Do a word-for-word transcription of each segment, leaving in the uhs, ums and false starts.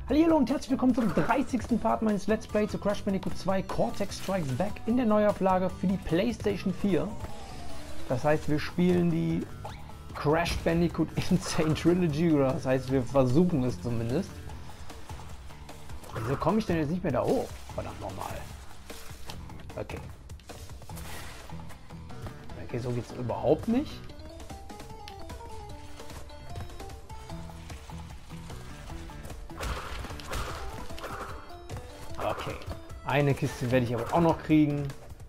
Hallo und herzlich willkommen zum dreißigsten Part meines Let's Play zu Crash Bandicoot zwei Cortex Strikes Back in der Neuauflage für die PlayStation vier. Das heißt, wir spielen die Crash Bandicoot Insane Trilogy, oder das heißt, wir versuchen es zumindest. Wieso komme ich denn jetzt nicht mehr da hoch? Verdammt nochmal. Okay. Okay, so geht es überhaupt nicht. Okay, eine Kiste werde ich aber auch noch kriegen.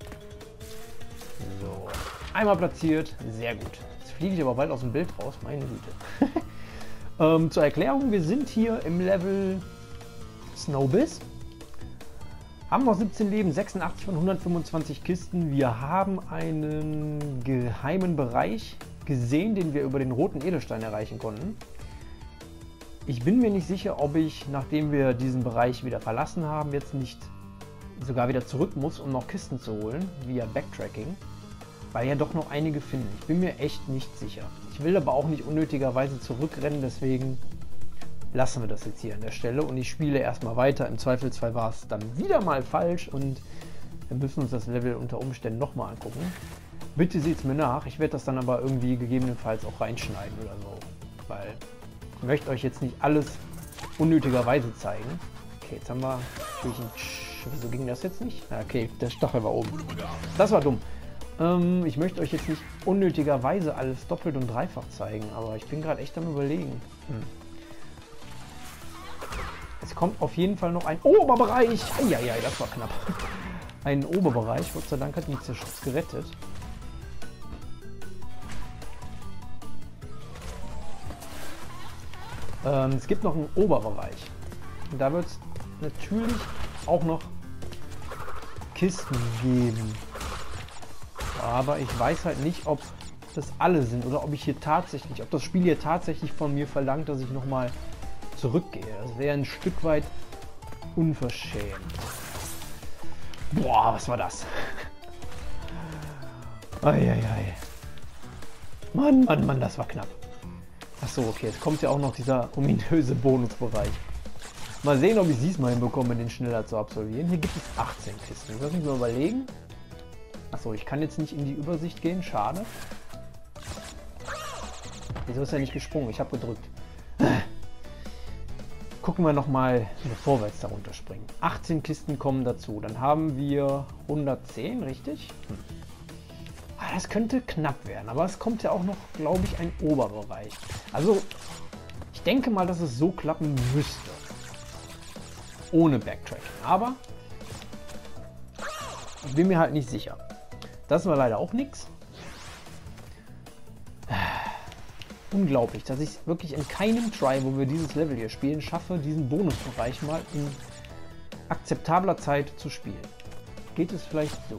So, einmal platziert, sehr gut. Jetzt fliege ich aber bald aus dem Bild raus, meine Güte. ähm, zur Erklärung, wir sind hier im Level Snowbiz. Haben noch siebzehn Leben, sechsundachtzig von hundertfünfundzwanzig Kisten. Wir haben einen geheimen Bereich gesehen, den wir über den roten Edelstein erreichen konnten. Ich bin mir nicht sicher, ob ich, nachdem wir diesen Bereich wieder verlassen haben, jetzt nicht sogar wieder zurück muss, um noch Kisten zu holen, via Backtracking, weil ja doch noch einige finden. Ich bin mir echt nicht sicher. Ich will aber auch nicht unnötigerweise zurückrennen, deswegen lassen wir das jetzt hier an der Stelle und ich spiele erstmal weiter. Im Zweifelsfall war es dann wieder mal falsch und wir müssen uns das Level unter Umständen nochmal angucken. Bitte seht es mir nach, ich werde das dann aber irgendwie gegebenenfalls auch reinschneiden oder so, weil ich möchte euch jetzt nicht alles unnötigerweise zeigen. Okay, jetzt haben wir... Wieso ging das jetzt nicht? Okay, der Stachel war oben. Das war dumm. Ähm, ich möchte euch jetzt nicht unnötigerweise alles doppelt und dreifach zeigen, aber ich bin gerade echt am Überlegen. Hm. Es kommt auf jeden Fall noch ein Oberbereich. Eieiei, das war knapp. Ein Oberbereich. Gott sei Dank hat mich der Schutz gerettet. Ähm, es gibt noch einen Oberbereich. Und da wird es natürlich auch noch Kisten geben. Aber ich weiß halt nicht, ob das alle sind oder ob ich hier tatsächlich, ob das Spiel hier tatsächlich von mir verlangt, dass ich nochmal zurückgehe. Das wäre ein Stück weit unverschämt. Boah, was war das? Eieiei. Mann, Mann, Mann, das war knapp. Achso, okay, jetzt kommt ja auch noch dieser ominöse Bonusbereich. Mal sehen, ob ich es diesmal hinbekomme, den schneller zu absolvieren. Hier gibt es achtzehn Kisten. Ich muss mich mal überlegen. Achso, ich kann jetzt nicht in die Übersicht gehen, schade. Wieso ist er nicht gesprungen? Ich habe gedrückt. Gucken wir nochmal, wie wir vorwärts darunter springen. achtzehn Kisten kommen dazu. Dann haben wir hundertzehn, richtig? Hm. Das könnte knapp werden, aber es kommt ja auch noch, glaube ich, ein Oberbereich. Also, ich denke mal, dass es so klappen müsste. Ohne Backtracking. Aber ich bin mir halt nicht sicher. Das war leider auch nichts. Unglaublich, dass ich es wirklich in keinem Try, wo wir dieses Level hier spielen, schaffe, diesen Bonusbereich mal in akzeptabler Zeit zu spielen. Geht es vielleicht so?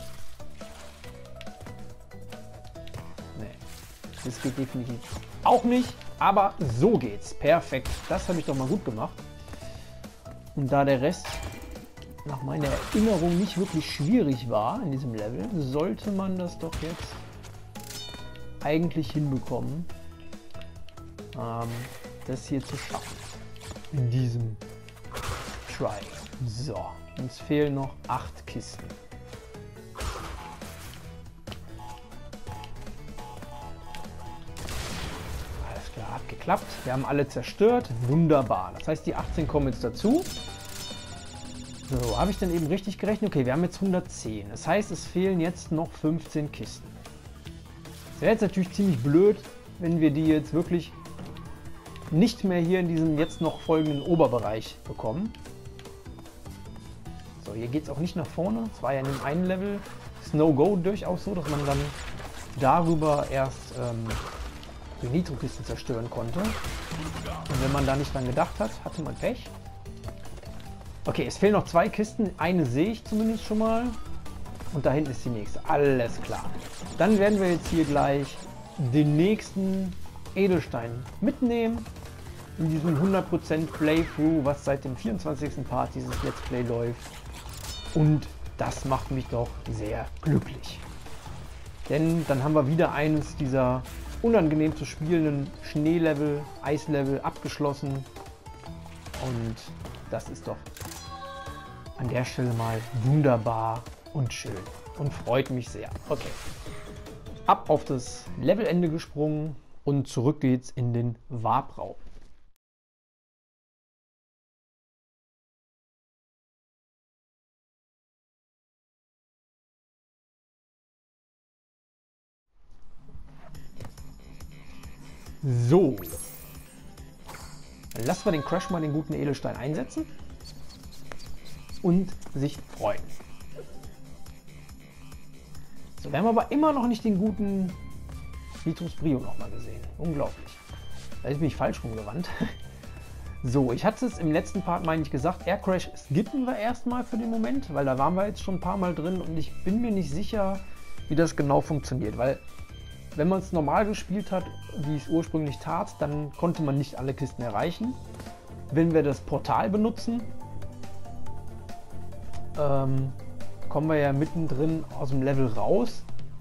Das geht definitiv auch nicht, aber so geht's. Perfekt. Das habe ich doch mal gut gemacht. Und da der Rest nach meiner Erinnerung nicht wirklich schwierig war in diesem Level, sollte man das doch jetzt eigentlich hinbekommen, ähm, das hier zu schaffen. In diesem Try. So, uns fehlen noch acht Kisten. Hat geklappt. Wir haben alle zerstört. Wunderbar. Das heißt, die achtzehn kommen jetzt dazu. So, habe ich dann eben richtig gerechnet? Okay, wir haben jetzt hundertzehn. Das heißt, es fehlen jetzt noch fünfzehn Kisten. Das wäre jetzt natürlich ziemlich blöd, wenn wir die jetzt wirklich nicht mehr hier in diesem jetzt noch folgenden Oberbereich bekommen. So, hier geht es auch nicht nach vorne. Es war ja in dem einen Level Snow Go durchaus so, dass man dann darüber erst ähm, die Nitro-Kisten zerstören konnte. Und wenn man da nicht dran gedacht hat, hatte man Pech. Okay, es fehlen noch zwei Kisten. Eine sehe ich zumindest schon mal. Und da hinten ist die nächste. Alles klar. Dann werden wir jetzt hier gleich den nächsten Edelstein mitnehmen. In diesem hundert Prozent Playthrough, was seit dem vierundzwanzigsten Part dieses Let's Play läuft. Und das macht mich doch sehr glücklich. Denn dann haben wir wieder eines dieser unangenehm zu spielenden Schneelevel, Eislevel abgeschlossen. Und das ist doch an der Stelle mal wunderbar und schön und freut mich sehr. Okay, ab auf das Levelende gesprungen und zurück geht's in den Warp-Raum. So, dann lassen wir den Crash mal den guten Edelstein einsetzen und sich freuen. So, wir haben aber immer noch nicht den guten Vitus Brio noch mal gesehen. Unglaublich. Da ist mich falsch rumgewandt. So, ich hatte es im letzten Part, meine ich, gesagt, Air Crash skippen wir erstmal für den Moment, weil da waren wir jetzt schon ein paar Mal drin und ich bin mir nicht sicher, wie das genau funktioniert, weil wenn man es normal gespielt hat, wie ich es ursprünglich tat, dann konnte man nicht alle Kisten erreichen. Wenn wir das Portal benutzen, ähm, kommen wir ja mittendrin aus dem Level raus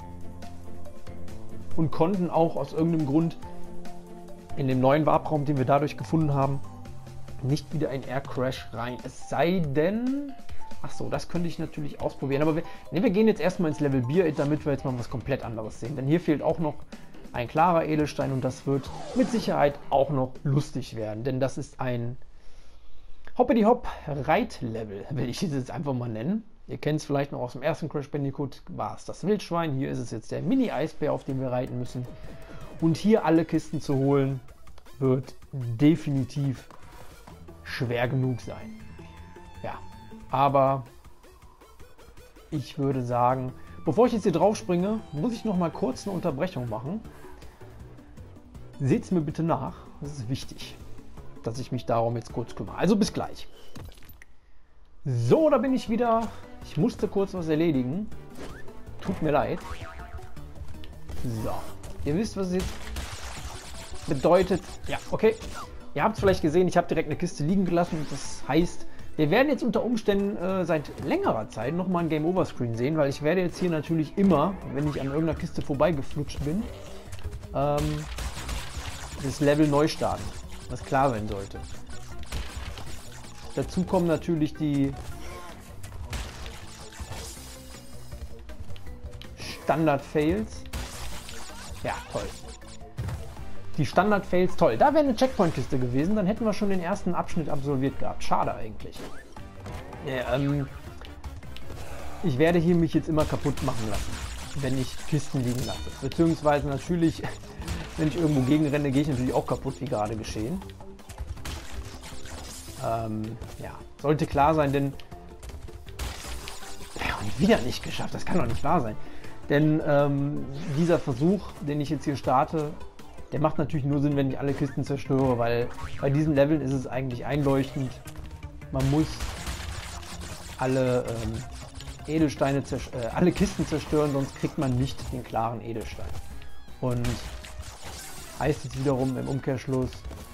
und konnten auch aus irgendeinem Grund in dem neuen Warp-Raum, den wir dadurch gefunden haben, nicht wieder in Air Crash rein. Es sei denn... Ach so, das könnte ich natürlich ausprobieren. Aber wir, nee, wir gehen jetzt erstmal ins Level Bier, damit wir jetzt mal was komplett anderes sehen. Denn hier fehlt auch noch ein klarer Edelstein und das wird mit Sicherheit auch noch lustig werden. Denn das ist ein Hoppity-Hopp-Reit-Level, will ich es jetzt einfach mal nennen. Ihr kennt es vielleicht noch aus dem ersten Crash Bandicoot, war es das Wildschwein. Hier ist es jetzt der Mini-Eisbär, auf dem wir reiten müssen. Und hier alle Kisten zu holen, wird definitiv schwer genug sein. Ja. Aber ich würde sagen, bevor ich jetzt hier drauf springe, muss ich noch mal kurz eine Unterbrechung machen. Seht es mir bitte nach, das ist wichtig, dass ich mich darum jetzt kurz kümmere. Also bis gleich. So, da bin ich wieder. Ich musste kurz was erledigen. Tut mir leid. So, ihr wisst, was es jetzt bedeutet. Ja, okay. Ihr habt es vielleicht gesehen, ich habe direkt eine Kiste liegen gelassen. Das heißt... Wir werden jetzt unter Umständen äh, seit längerer Zeit nochmal ein Game-Over-Screen sehen, weil ich werde jetzt hier natürlich immer, wenn ich an irgendeiner Kiste vorbeigeflutscht bin, ähm, das Level neu starten, was klar sein sollte. Dazu kommen natürlich die Standard-Fails. Ja, toll. Die Standard-Fails, toll. Da wäre eine Checkpoint-Kiste gewesen, dann hätten wir schon den ersten Abschnitt absolviert gehabt. Schade eigentlich. Ja, ähm, ich werde hier mich jetzt immer kaputt machen lassen, wenn ich Kisten liegen lasse. Beziehungsweise natürlich, wenn ich irgendwo gegenrenne, gehe ich natürlich auch kaputt, wie gerade geschehen. Ähm, ja, sollte klar sein, denn... Ja, und wieder nicht geschafft, das kann doch nicht wahr sein. Denn ähm, dieser Versuch, den ich jetzt hier starte, der macht natürlich nur Sinn, wenn ich alle Kisten zerstöre, weil bei diesen Leveln ist es eigentlich einleuchtend. Man muss alle ähm, Edelsteine, äh, alle Kisten zerstören, sonst kriegt man nicht den klaren Edelstein. Und heißt jetzt wiederum im Umkehrschluss,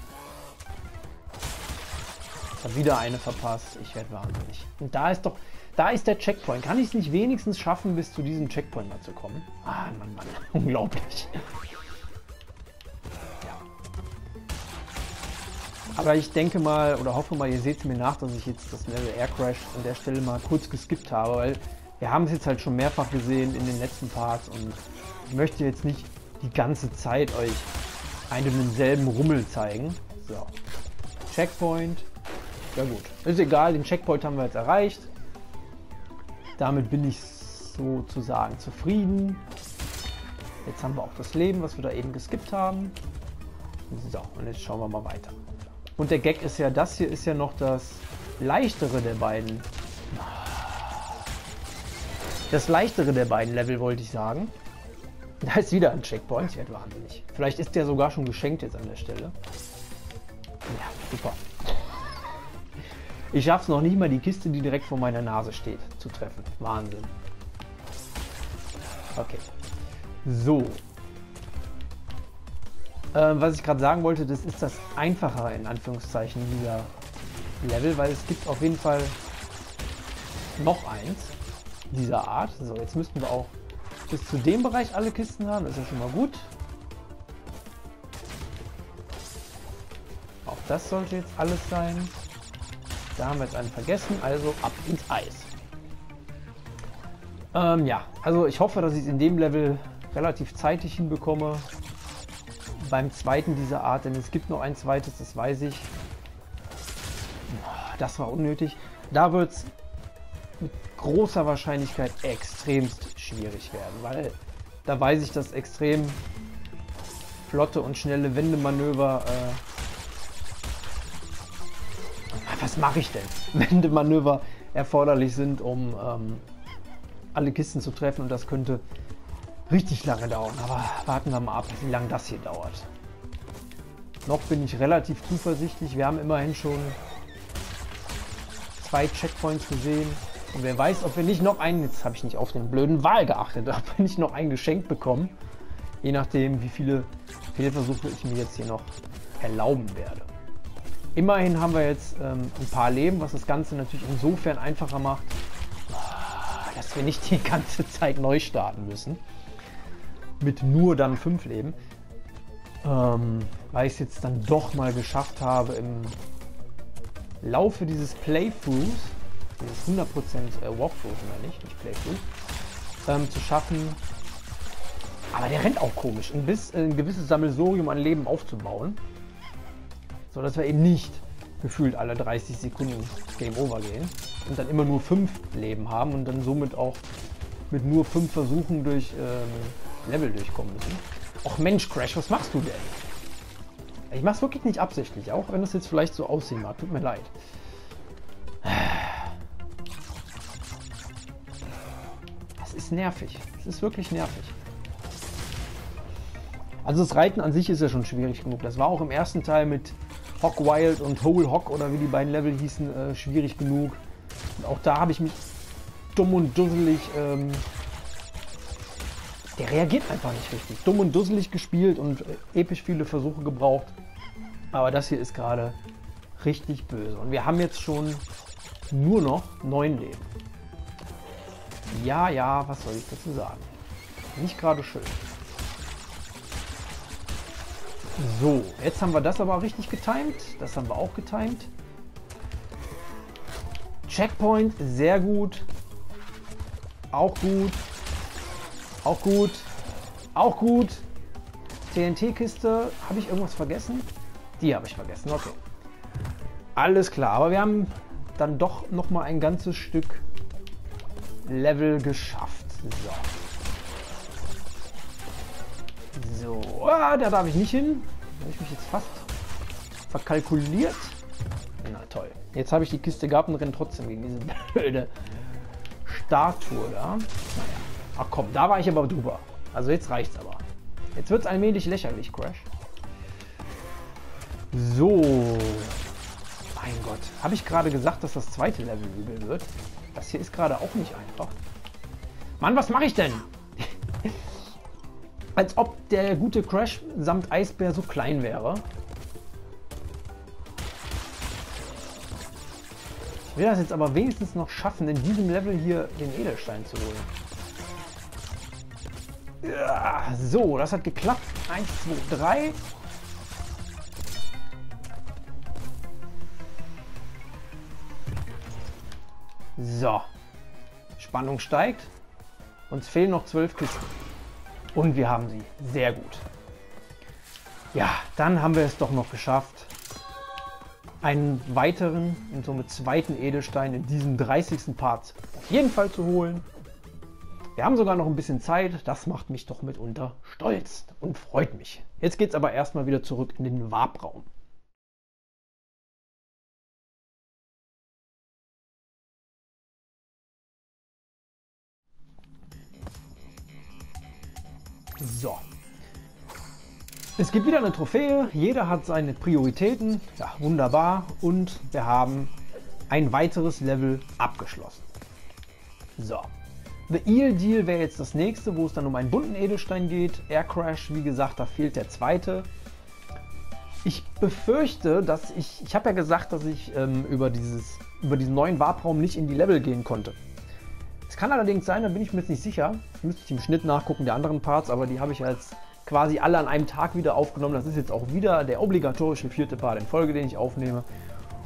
ich habe wieder eine verpasst, ich werde wahnsinnig. Und da ist doch, da ist der Checkpoint. Kann ich es nicht wenigstens schaffen, bis zu diesem Checkpoint mal zu kommen? Ah, Mann, Mann, unglaublich. Aber ich denke mal, oder hoffe mal, ihr seht mir nach, dass ich jetzt das Level Air Crash an der Stelle mal kurz geskippt habe, weil wir haben es jetzt halt schon mehrfach gesehen in den letzten Parts und ich möchte jetzt nicht die ganze Zeit euch einen und denselben Rummel zeigen. So, Checkpoint, ja gut, ist egal, den Checkpoint haben wir jetzt erreicht. Damit bin ich sozusagen zufrieden. Jetzt haben wir auch das Leben, was wir da eben geskippt haben. So, und jetzt schauen wir mal weiter. Und der Gag ist ja, das hier ist ja noch das leichtere der beiden. Das leichtere der beiden Level, wollte ich sagen. Da ist wieder ein Checkpoint, ich werde wahnsinnig. Vielleicht ist der sogar schon geschenkt jetzt an der Stelle. Ja, super. Ich schaffe es noch nicht mal, die Kiste, die direkt vor meiner Nase steht, zu treffen. Wahnsinn. Okay. So. Äh, was ich gerade sagen wollte, das ist das einfachere, in Anführungszeichen, dieser Level, weil es gibt auf jeden Fall noch eins dieser Art. So, jetzt müssten wir auch bis zu dem Bereich alle Kisten haben, das ist ja schon mal gut. Auch das sollte jetzt alles sein. Da haben wir jetzt einen vergessen, also ab ins Eis. Ähm, ja, also ich hoffe, dass ich es in dem Level relativ zeitig hinbekomme. Beim zweiten dieser Art, denn es gibt noch ein zweites, das weiß ich. Das war unnötig. Da wird es mit großer Wahrscheinlichkeit extremst schwierig werden, weil da weiß ich, dass extrem flotte und schnelle Wendemanöver... Äh was mache ich denn? Wendemanöver erforderlich sind, um ähm, alle Kisten zu treffen, und das könnte richtig lange dauern, aber warten wir mal ab, wie lange das hier dauert. Noch bin ich relativ zuversichtlich. Wir haben immerhin schon zwei Checkpoints gesehen. Und wer weiß, ob wir nicht noch einen, jetzt habe ich nicht auf den blöden Wal geachtet, ob wir nicht noch ein Geschenk bekommen. Je nachdem, wie viele Fehlversuche ich mir jetzt hier noch erlauben werde. Immerhin haben wir jetzt ähm, ein paar Leben, was das Ganze natürlich insofern einfacher macht, dass wir nicht die ganze Zeit neu starten müssen. Mit nur dann fünf Leben. Ähm, weil ich es jetzt dann doch mal geschafft habe, im Laufe dieses Playthroughs, dieses hundert Prozent äh, Walkthrough, oder nicht, nicht Playthrough, ähm, zu schaffen. Aber der rennt auch komisch, ein, bis, ein gewisses Sammelsurium an Leben aufzubauen. So dass wir eben nicht gefühlt alle dreißig Sekunden Game Over gehen und dann immer nur fünf Leben haben und dann somit auch mit nur fünf Versuchen durch ähm, Level durchkommen müssen. Och Mensch, Crash, was machst du denn? Ich mach's wirklich nicht absichtlich, auch wenn das jetzt vielleicht so aussehen mag. Tut mir leid. Das ist nervig. Das ist wirklich nervig. Also das Reiten an sich ist ja schon schwierig genug. Das war auch im ersten Teil mit Hog Wild und Whole Hog oder wie die beiden Level hießen, äh, schwierig genug. Und auch da habe ich mich dumm und dusselig... Ähm, der reagiert einfach nicht richtig. Dumm und dusselig gespielt und äh, episch viele Versuche gebraucht. Aber das hier ist gerade richtig böse. Und wir haben jetzt schon nur noch neun Leben. Ja, ja, was soll ich dazu sagen? Nicht gerade schön. So, jetzt haben wir das aber richtig getimed. Das haben wir auch getimed. Checkpoint, sehr gut. Auch gut. Auch gut. Auch gut. T N T-Kiste. Habe ich irgendwas vergessen? Die habe ich vergessen, okay. Alles klar, aber wir haben dann doch noch mal ein ganzes Stück Level geschafft. So. So, ah, da darf ich nicht hin. Da habe ich mich jetzt fast verkalkuliert. Na toll. Jetzt habe ich die Kiste gehabt und renne trotzdem gegen diese blöde Statue da. Naja. Ach komm, da war ich aber drüber. Also jetzt reicht's aber. Jetzt wird es allmählich lächerlich, Crash. So. Mein Gott. Habe ich gerade gesagt, dass das zweite Level übel wird? Das hier ist gerade auch nicht einfach. Mann, was mache ich denn? Als ob der gute Crash samt Eisbär so klein wäre. Ich will das jetzt aber wenigstens noch schaffen, in diesem Level hier den Edelstein zu holen. Ja, so, das hat geklappt. eins, zwei, drei. So. Spannung steigt. Uns fehlen noch zwölf Kisten. Und wir haben sie. Sehr gut. Ja, dann haben wir es doch noch geschafft, einen weiteren und somit zweiten Edelstein in diesem dreißigsten Part auf jeden Fall zu holen. Wir haben sogar noch ein bisschen Zeit. Das macht mich doch mitunter stolz und freut mich. Jetzt geht es aber erstmal wieder zurück in den Warp-Raum. So. Es gibt wieder eine Trophäe. Jeder hat seine Prioritäten. Ja, wunderbar. Und wir haben ein weiteres Level abgeschlossen. So. The Eel Deal wäre jetzt das nächste, wo es dann um einen bunten Edelstein geht. Air Crash, wie gesagt, da fehlt der zweite. Ich befürchte, dass ich... Ich habe ja gesagt, dass ich ähm, über, dieses, über diesen neuen Warp-Raum nicht in die Level gehen konnte. Es kann allerdings sein, da bin ich mir jetzt nicht sicher. Müsste ich im Schnitt nachgucken, der anderen Parts, aber die habe ich jetzt quasi alle an einem Tag wieder aufgenommen. Das ist jetzt auch wieder der obligatorische vierte Part in Folge, den ich aufnehme.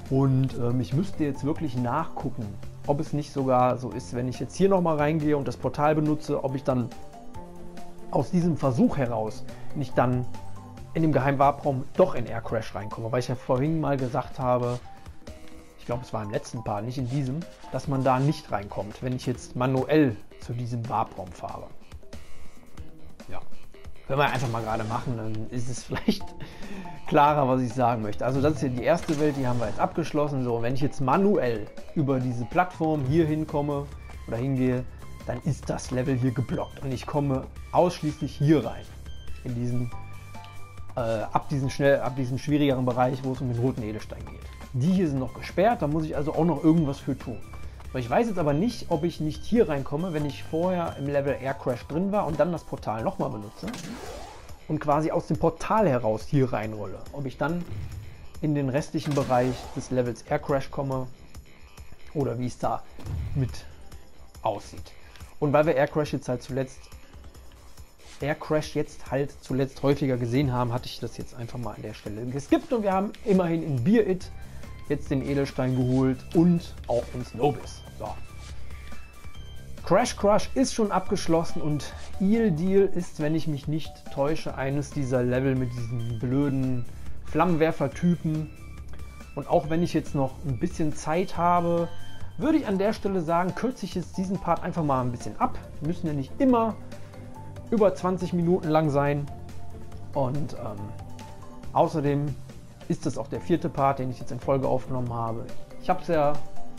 Und ähm, ich müsste jetzt wirklich nachgucken, ob es nicht sogar so ist, wenn ich jetzt hier nochmal reingehe und das Portal benutze, ob ich dann aus diesem Versuch heraus nicht dann in dem geheimen Warp-Raum doch in Air Crash reinkomme. Weil ich ja vorhin mal gesagt habe, ich glaube es war im letzten Part, nicht in diesem, dass man da nicht reinkommt, wenn ich jetzt manuell zu diesem Warp-Raum fahre. Ja, können wir einfach mal gerade machen, dann ist es vielleicht klarer, was ich sagen möchte. Also das ist ja die erste Welt, die haben wir jetzt abgeschlossen. So, wenn ich jetzt manuell über diese Plattform hier hinkomme oder hingehe, dann ist das Level hier geblockt und ich komme ausschließlich hier rein, in diesen, äh, ab, diesen schnell, ab diesen schwierigeren Bereich, wo es um den roten Edelstein geht. Die hier sind noch gesperrt, da muss ich also auch noch irgendwas für tun. So, ich weiß jetzt aber nicht, ob ich nicht hier reinkomme, wenn ich vorher im Level Air Crash drin war und dann das Portal nochmal benutze und quasi aus dem Portal heraus hier reinrolle. Ob ich dann in den restlichen Bereich des Levels Air Crash komme oder wie es da mit aussieht. Und weil wir Air Crash jetzt halt zuletzt Air Crash jetzt halt zuletzt häufiger gesehen haben, hatte ich das jetzt einfach mal an der Stelle geskippt und wir haben immerhin in Beer It jetzt den Edelstein geholt und auch in Snowbiz. So. Crash Crush ist schon abgeschlossen und Eel Deal ist, wenn ich mich nicht täusche, eines dieser Level mit diesen blöden Flammenwerfer-Typen. Und auch wenn ich jetzt noch ein bisschen Zeit habe, würde ich an der Stelle sagen, kürze ich jetzt diesen Part einfach mal ein bisschen ab. Wir müssen ja nicht immer über zwanzig Minuten lang sein. Und ähm, außerdem ist das auch der vierte Part, den ich jetzt in Folge aufgenommen habe. Ich habe es ja,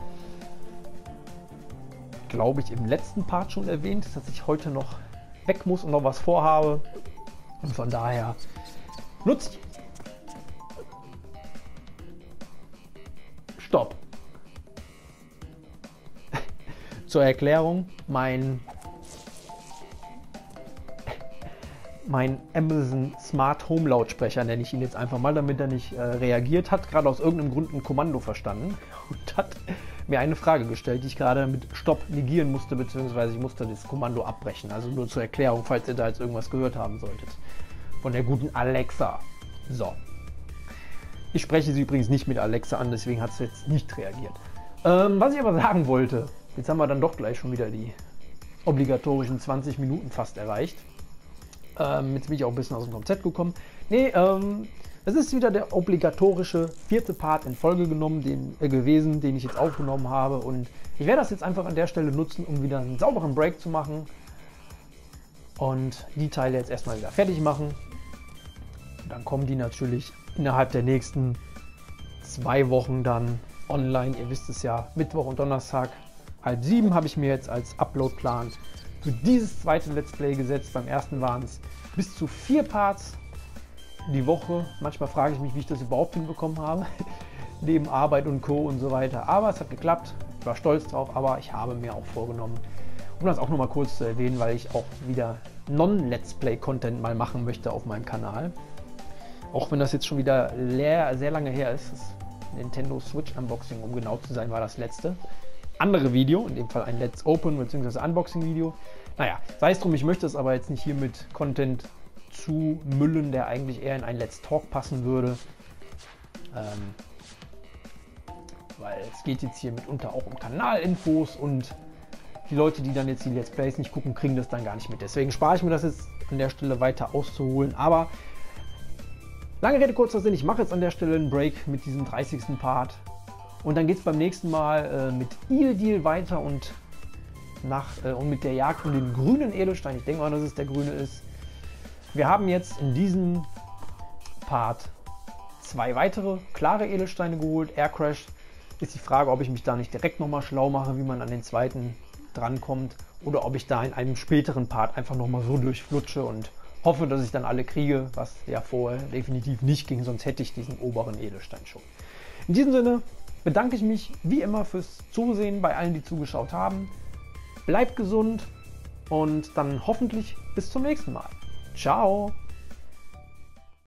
glaube ich, im letzten Part schon erwähnt, dass ich heute noch weg muss und noch was vorhabe. Und von daher nutzt. Stopp. Zur Erklärung, mein, mein Amazon Smart Home Lautsprecher, nenne ich ihn jetzt einfach mal, damit er nicht äh, reagiert, hat gerade aus irgendeinem Grund ein Kommando verstanden und hat mir eine Frage gestellt, die ich gerade mit Stopp negieren musste, beziehungsweise ich musste das Kommando abbrechen. Also nur zur Erklärung, falls ihr da jetzt irgendwas gehört haben solltet. Von der guten Alexa. So. Ich spreche sie übrigens nicht mit Alexa an, deswegen hat es jetzt nicht reagiert. Ähm, was ich aber sagen wollte, jetzt haben wir dann doch gleich schon wieder die obligatorischen zwanzig Minuten fast erreicht. Ähm, jetzt bin ich auch ein bisschen aus dem Konzept gekommen. Nee, ähm, es ist wieder der obligatorische vierte Part in Folge genommen, den, äh, gewesen, den ich jetzt aufgenommen habe. Und ich werde das jetzt einfach an der Stelle nutzen, um wieder einen sauberen Break zu machen. Und die Teile jetzt erstmal wieder fertig machen. Und dann kommen die natürlich innerhalb der nächsten zwei Wochen dann online. Ihr wisst es ja, Mittwoch und Donnerstag halb sieben habe ich mir jetzt als Uploadplan für dieses zweite Let's Play gesetzt. Beim ersten waren es bis zu vier Parts die Woche. Manchmal frage ich mich, wie ich das überhaupt hinbekommen habe, neben Arbeit und Co. und so weiter. Aber es hat geklappt, ich war stolz drauf, aber ich habe mir auch vorgenommen, um das auch nochmal kurz zu erwähnen, weil ich auch wieder Non-Let's Play-Content mal machen möchte auf meinem Kanal. Auch wenn das jetzt schon wieder leer, sehr lange her ist. Das Nintendo Switch Unboxing, um genau zu sein, war das letzte. Andere Video, in dem Fall ein Let's Open bzw. Unboxing Video. Naja, sei es drum, ich möchte es aber jetzt nicht hier mit Content zu müllen, der eigentlich eher in ein Let's Talk passen würde. Ähm, weil es geht jetzt hier mitunter auch um Kanalinfos und die Leute, die dann jetzt die Let's Plays nicht gucken, kriegen das dann gar nicht mit. Deswegen spare ich mir das jetzt an der Stelle weiter auszuholen. Aber lange Rede, kurzer Sinn, ich mache jetzt an der Stelle einen Break mit diesem dreißigsten Part. Und dann geht es beim nächsten Mal äh, mit Eel Deal weiter und, nach, äh, und mit der Jagd um den grünen Edelstein. Ich denke mal, dass es der grüne ist. Wir haben jetzt in diesem Part zwei weitere klare Edelsteine geholt. Air Crash ist die Frage, ob ich mich da nicht direkt nochmal schlau mache, wie man an den zweiten drankommt. Oder ob ich da in einem späteren Part einfach nochmal so durchflutsche und hoffe, dass ich dann alle kriege, was ja vorher definitiv nicht ging, sonst hätte ich diesen oberen Edelstein schon. In diesem Sinne bedanke ich mich wie immer fürs Zusehen bei allen, die zugeschaut haben. Bleibt gesund und dann hoffentlich bis zum nächsten Mal. Ciao!